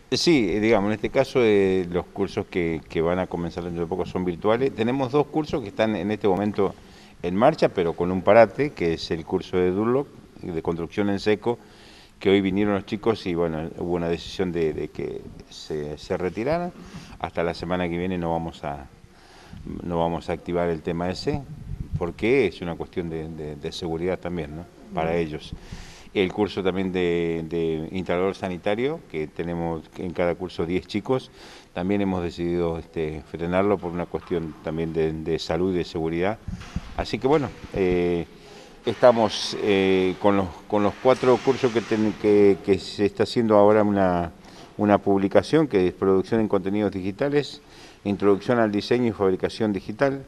Sí, digamos, en este caso los cursos que van a comenzar dentro de poco son virtuales. Tenemos dos cursos que están en este momento en marcha, pero con un parate, que es el curso de Durlock, de construcción en seco, que hoy vinieron los chicos y bueno, hubo una decisión de que se retiraran. Hasta la semana que viene no vamos a activar el tema ese, porque es una cuestión de seguridad también, ¿no? Para Bien. ellos. El curso también de instalador sanitario, que tenemos en cada curso 10 chicos, también hemos decidido frenarlo por una cuestión también de salud y de seguridad. Así que bueno, estamos con los 4 cursos que se está haciendo ahora una publicación, que es producción en contenidos digitales, introducción al diseño y fabricación digital,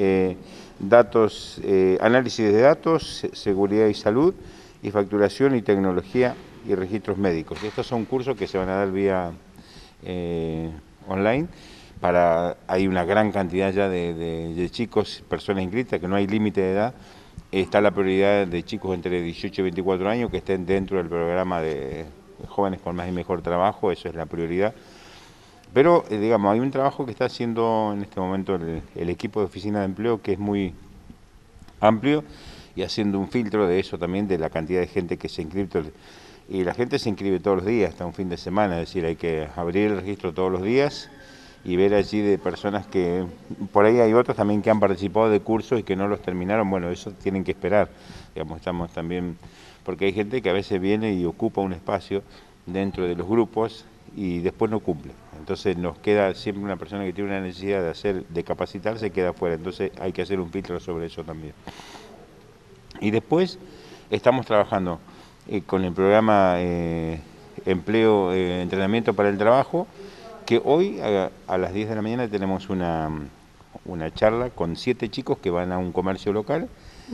análisis de datos, seguridad y salud, y facturación y tecnología y registros médicos. Estos son cursos que se van a dar vía online. Hay una gran cantidad ya de chicos, personas inscritas, que no hay límite de edad. Está la prioridad de chicos entre 18 y 24 años que estén dentro del programa de jóvenes con más y mejor trabajo, eso es la prioridad. Pero, digamos, hay un trabajo que está haciendo en este momento el equipo de oficina de empleo, que es muy amplio, y haciendo un filtro de eso también, de la cantidad de gente que se inscribe. Y la gente se inscribe todos los días, hasta un fin de semana, es decir, hay que abrir el registro todos los días y ver allí de personas que, por ahí hay otros también que han participado de cursos y que no los terminaron. Bueno, eso tienen que esperar, digamos, estamos también, porque hay gente que a veces viene y ocupa un espacio dentro de los grupos y después no cumple. Entonces nos queda siempre una persona que tiene una necesidad de capacitarse, queda fuera. Entonces hay que hacer un filtro sobre eso también. Y después estamos trabajando con el programa Empleo, Entrenamiento para el Trabajo, que hoy a las 10 de la mañana tenemos una charla con 7 chicos que van a un comercio local.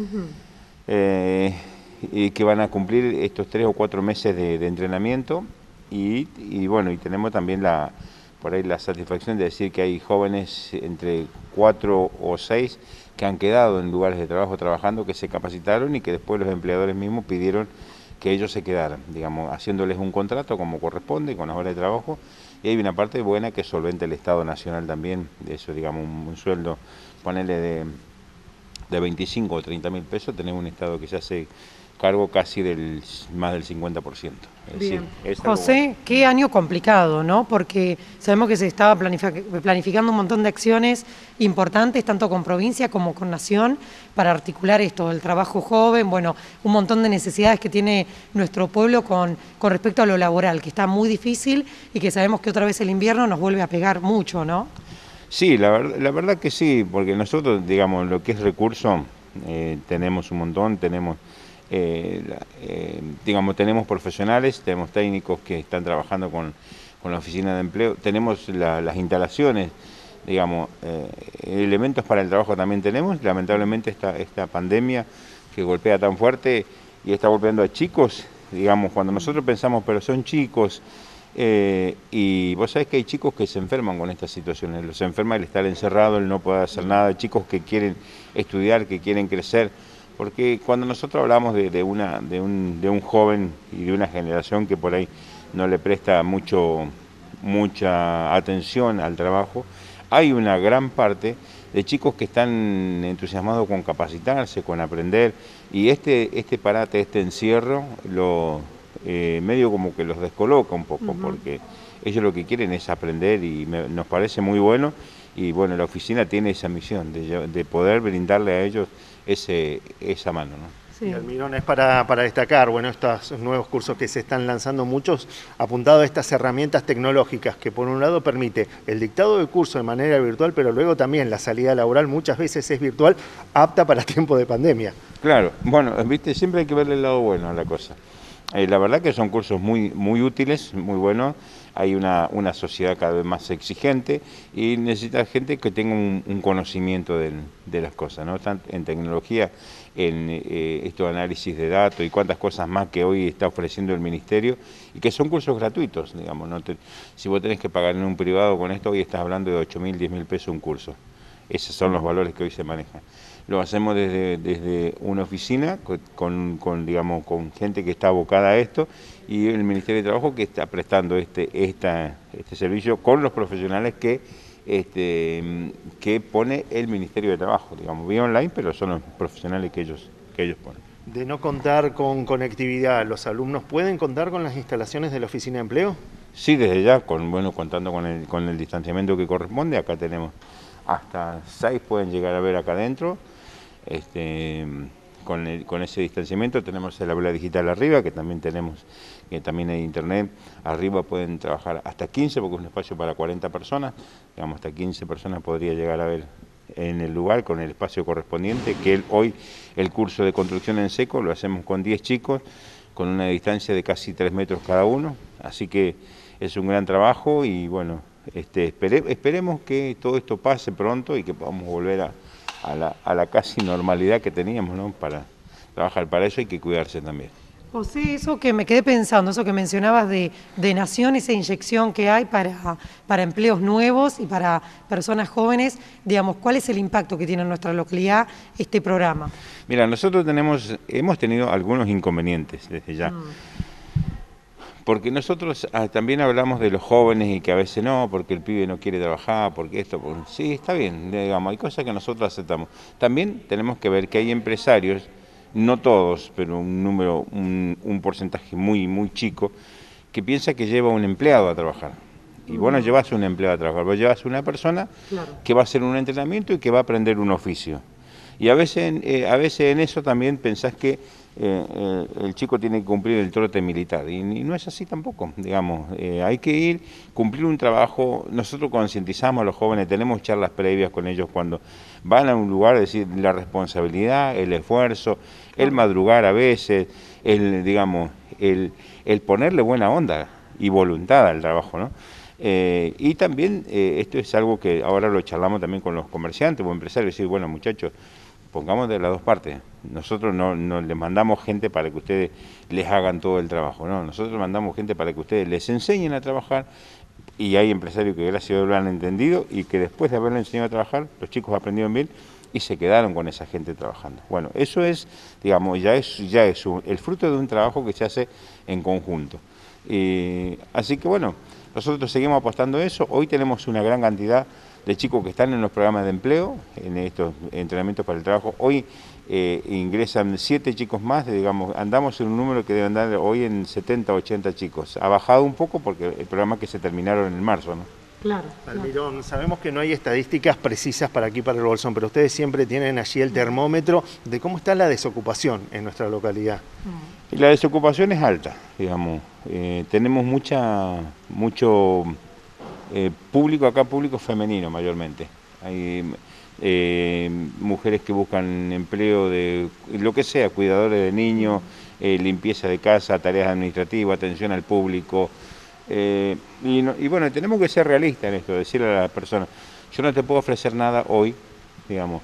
Y que van a cumplir estos 3 o 4 meses de entrenamiento y bueno, y tenemos también por ahí la satisfacción de decir que hay jóvenes entre 4 o 6 que han quedado en lugares de trabajo trabajando, que se capacitaron y que después los empleadores mismos pidieron que ellos se quedaran, digamos, haciéndoles un contrato como corresponde, con las horas de trabajo, y hay una parte buena que solventa el Estado Nacional también, de eso, digamos, un sueldo, ponerle de 25 o 30 mil pesos, tenemos un Estado que se hace cargo casi más del 50%. Es decir, Bien. es algo bueno. José, qué año complicado, ¿no? Porque sabemos que se estaba planificando un montón de acciones importantes, tanto con provincia como con nación, para articular esto, el trabajo joven, bueno, un montón de necesidades que tiene nuestro pueblo con respecto a lo laboral, que está muy difícil y que sabemos que otra vez el invierno nos vuelve a pegar mucho, ¿no? Sí, la verdad que sí, porque nosotros, digamos, lo que es recurso, tenemos un montón, digamos, tenemos profesionales, tenemos técnicos que están trabajando con la oficina de empleo, tenemos las instalaciones, digamos, elementos para el trabajo también tenemos. Lamentablemente esta pandemia que golpea tan fuerte y está golpeando a chicos, digamos, cuando nosotros pensamos, pero son chicos, y vos sabés que hay chicos que se enferman con estas situaciones, los enferma el estar encerrado, el no poder hacer nada, chicos que quieren estudiar, que quieren crecer, porque cuando nosotros hablamos de un joven y de una generación que por ahí no le presta mucha atención al trabajo, hay una gran parte de chicos que están entusiasmados con capacitarse, con aprender, y este parate, este encierro, medio como que los descoloca un poco, porque ellos lo que quieren es aprender y nos parece muy bueno, y bueno, la oficina tiene esa misión de poder brindarle a ellos esa mano, ¿no? Y Sí. Almirón, es para destacar, bueno, estos nuevos cursos que se están lanzando muchos, apuntados a estas herramientas tecnológicas que por un lado permite el dictado de curso de manera virtual, pero luego también la salida laboral muchas veces es virtual, apta para tiempo de pandemia. Claro, bueno, viste, siempre hay que verle el lado bueno a la cosa. La verdad que son cursos muy, muy útiles, muy buenos. Hay una sociedad cada vez más exigente y necesita gente que tenga un conocimiento de las cosas, ¿no? Tanto en tecnología, en estos análisis de datos y cuantas cosas más que hoy está ofreciendo el Ministerio y que son cursos gratuitos, digamos. Si vos tenés que pagar en un privado con esto, hoy estás hablando de 8.000, 10.000 pesos un curso. Esos son los valores que hoy se manejan. lo hacemos desde una oficina con, digamos, con gente que está abocada a esto y el Ministerio de Trabajo que está prestando este servicio con los profesionales que pone el Ministerio de Trabajo, digamos, vía online, pero son los profesionales que ellos ponen. De no contar con conectividad, ¿los alumnos pueden contar con las instalaciones de la Oficina de Empleo? Sí, desde ya, contando con el distanciamiento que corresponde, acá tenemos hasta 6 pueden llegar a ver acá adentro. Con ese distanciamiento tenemos el aula digital arriba, que también hay internet. Arriba pueden trabajar hasta 15, porque es un espacio para 40 personas. Digamos, hasta 15 personas podría llegar a ver en el lugar con el espacio correspondiente, que hoy el curso de construcción en seco lo hacemos con 10 chicos, con una distancia de casi 3 metros cada uno. Así que es un gran trabajo y bueno, esperemos que todo esto pase pronto y que podamos volver a la casi normalidad que teníamos, ¿no? Para trabajar. Para eso hay que cuidarse también. José, eso que me quedé pensando, eso que mencionabas de Nación, esa inyección que hay para empleos nuevos y para personas jóvenes, digamos, ¿cuál es el impacto que tiene en nuestra localidad este programa? Mira, nosotros hemos tenido algunos inconvenientes desde ya. Porque nosotros también hablamos de los jóvenes y que a veces no, porque el pibe no quiere trabajar, porque esto, sí, está bien, digamos, hay cosas que nosotros aceptamos. También tenemos que ver que hay empresarios, no todos, pero un porcentaje muy chico, que piensa que lleva un empleado a trabajar. Y vos no llevas un empleado a trabajar, vos llevas una persona que va a hacer un entrenamiento y que va a aprender un oficio. Y a veces en eso también pensás que el chico tiene que cumplir el trote militar, y no es así tampoco, digamos, hay que cumplir un trabajo. Nosotros concientizamos a los jóvenes, tenemos charlas previas con ellos cuando van a un lugar, es decir, la responsabilidad, el esfuerzo, el madrugar a veces, el ponerle buena onda y voluntad al trabajo, ¿no? Y también esto es algo que ahora lo charlamos también con los comerciantes o empresarios, decir, bueno muchachos, pongamos de las dos partes. Nosotros no les mandamos gente para que ustedes les hagan todo el trabajo, no, nosotros mandamos gente para que ustedes les enseñen a trabajar, y hay empresarios que gracias a Dios lo han entendido y que después de haberlo enseñado a trabajar, los chicos aprendieron bien y se quedaron con esa gente trabajando. Bueno, eso es, digamos, ya es el fruto de un trabajo que se hace en conjunto. Así que bueno, nosotros seguimos apostando a eso. Hoy tenemos una gran cantidad de chicos que están en los programas de empleo, en estos entrenamientos para el trabajo. Hoy ingresan 7 chicos más, digamos, andamos en un número que debe andar hoy en 70, 80 chicos. Ha bajado un poco porque el programa que se terminaron en marzo, ¿no? Claro. Almirón, sabemos que no hay estadísticas precisas para aquí, para el Bolsón, pero ustedes siempre tienen allí el termómetro de cómo está la desocupación en nuestra localidad. Y la desocupación es alta, digamos. Tenemos mucho público acá, público femenino mayormente. Hay mujeres que buscan empleo de lo que sea, cuidadores de niños, limpieza de casa, tareas administrativas, atención al público. Y bueno, tenemos que ser realistas en esto, decirle a las personas, yo no te puedo ofrecer nada hoy, digamos,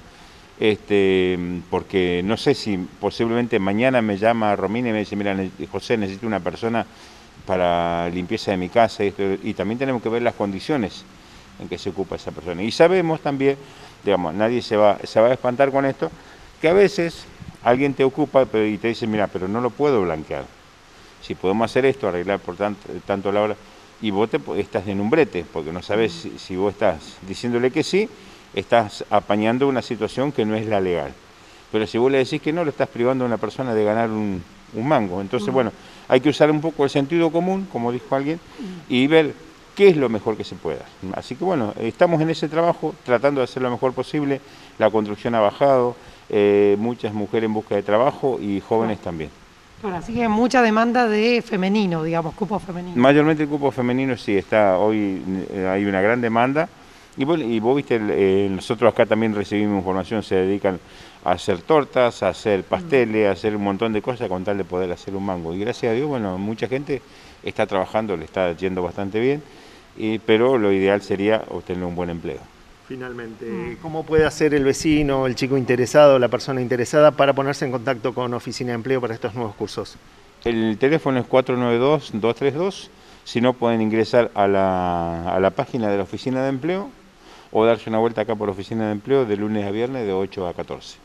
porque no sé si posiblemente mañana me llama Romina y me dice, mira José, necesito una persona para limpieza de mi casa, y también tenemos que ver las condiciones en que se ocupa esa persona. Y sabemos también, digamos, nadie se va a espantar con esto, que a veces alguien te ocupa y te dice, mira, pero no lo puedo blanquear. Si podemos hacer esto, arreglar por tanto la hora, y vos estás en un brete, porque no sabes si vos estás diciéndole que sí, estás apañando una situación que no es la legal. Pero si vos le decís que no, lo estás privando a una persona de ganar un mango. Entonces, bueno, hay que usar un poco el sentido común, como dijo alguien, y ver qué es lo mejor que se pueda. Así que bueno, estamos en ese trabajo, tratando de hacer lo mejor posible. La construcción ha bajado, muchas mujeres en busca de trabajo y jóvenes también. Bueno, así que hay mucha demanda de femenino, digamos, cupo femenino. Mayormente el cupo femenino sí, hoy hay una gran demanda. Y bueno, y vos viste, nosotros acá también recibimos información, se dedican a hacer tortas, a hacer pasteles, a hacer un montón de cosas con tal de poder hacer un mango. Y gracias a Dios, bueno, mucha gente está trabajando, le está yendo bastante bien, pero lo ideal sería obtener un buen empleo. Finalmente, ¿cómo puede hacer el vecino, el chico interesado, la persona interesada para ponerse en contacto con Oficina de Empleo para estos nuevos cursos? El teléfono es 492-232, si no pueden ingresar a la página de la Oficina de Empleo o darse una vuelta acá por Oficina de Empleo de lunes a viernes de 8 a 14.